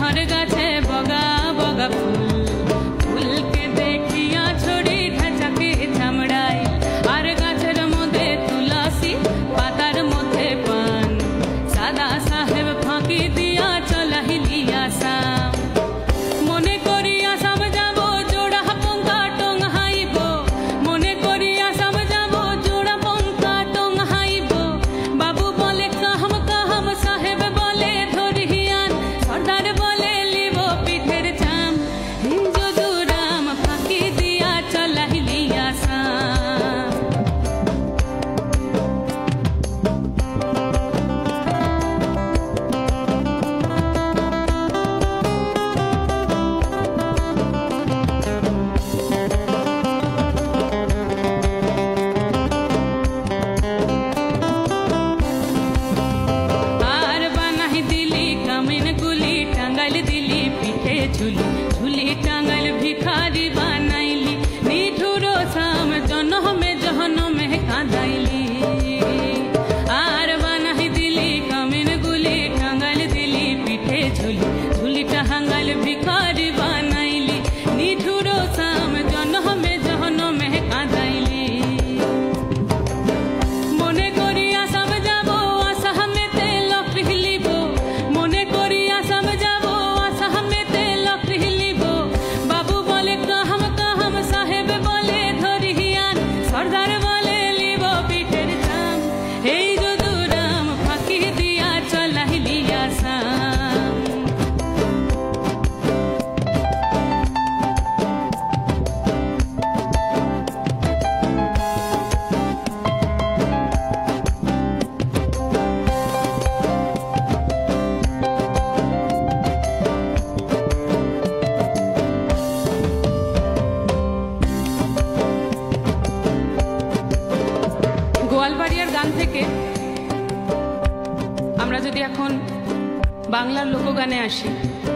বাংলার লোকগানে আসি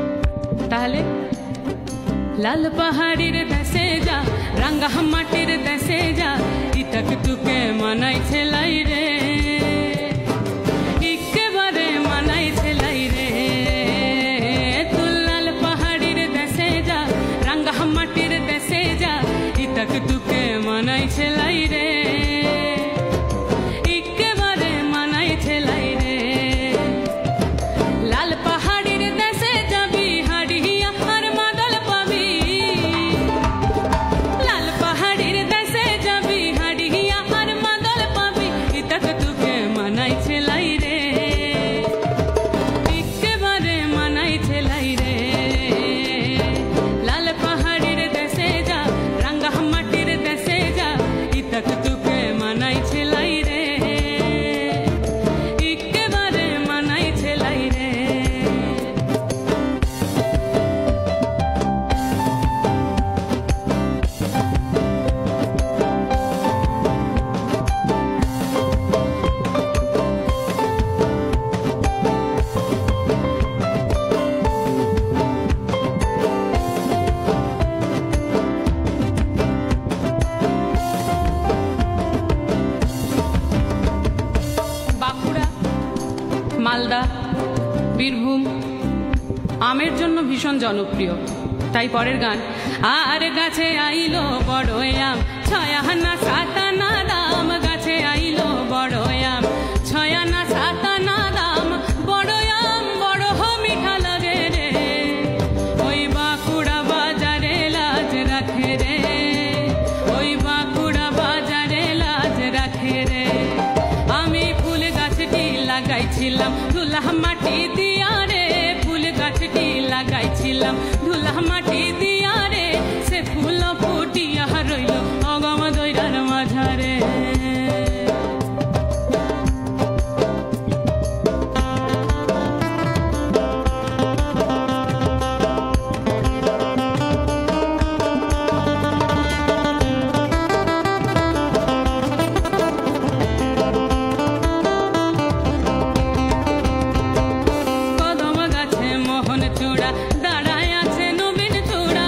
তাহলে লাল পাহাড়ির দেশে যা রাঙ্গা মাটির দেশে যা ইতক তুকে মানাই ছেলাই রে একেবারে মানাই ছেলাই রে তুই লাল পাহাড়ির দেশে যা রাঙ্গা মাটির দেশে যা ইতক তুকে মানাই ছেলাই রে মালদা বীরভূম আমের জন্য ভীষণ জনপ্রিয় তাই পরের গান আর গাছে আইলো বড় আম ছয় আনা সাত আনা দাম গাছে আইলো বড় আম ছয় আনা সাত আনা দাম বড় আম বড় মিঠা লাগে রে ওই বাঁকুড়া বাজারে লাজ রাখে রে ওই বাঁকুড়া বাজারে লাজ রাখে রে আমি ফুল গাছটি লাগাইছিলাম ধুলা মাটি দিয়া রে ফুল গাছটি লাগাইছিলাম ধুলা মাটি দিয়া রে সে ফুল ফুটিয়া রইল অগম দৈরার মাঝারে দাঁড়ায় আছে নবীন চূড়া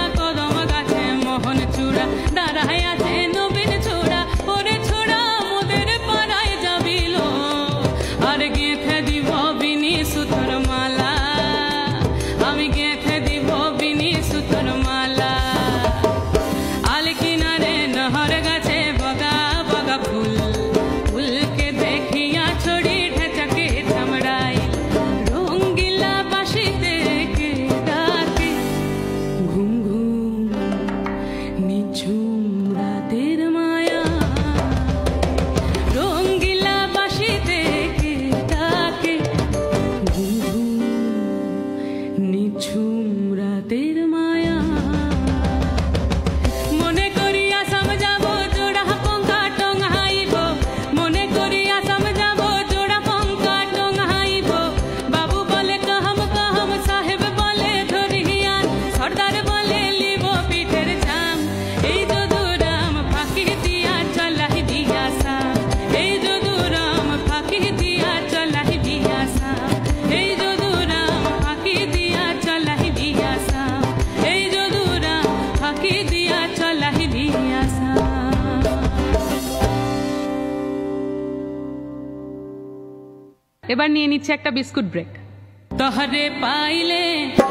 এবার নিয়ে নিচ্ছে একটা বিস্কুট ব্রেক। তহরে পাইলে